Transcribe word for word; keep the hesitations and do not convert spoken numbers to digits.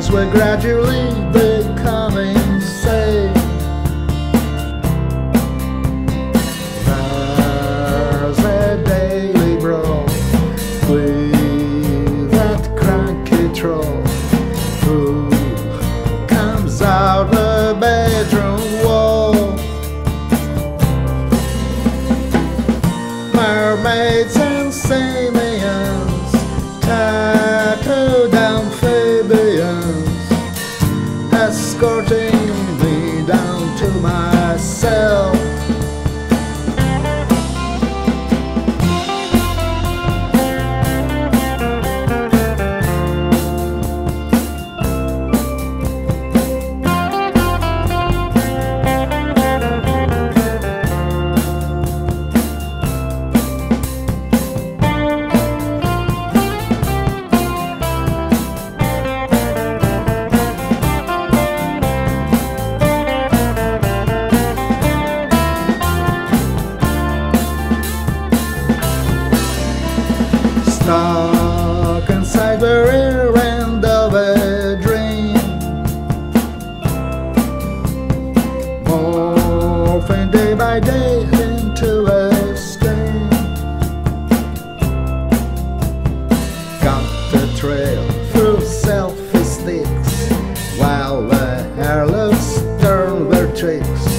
as we're gradually becoming safe. There's a daily brawl with that cranky troll who comes out the bedroom wall. Mermaids and simians, tattooed amphibians, escorting me down to my cell. Stuck inside the rear end of a dream, morphing day by day into a stream. Got the trail through selfie sticks, while the hairless turn their tricks.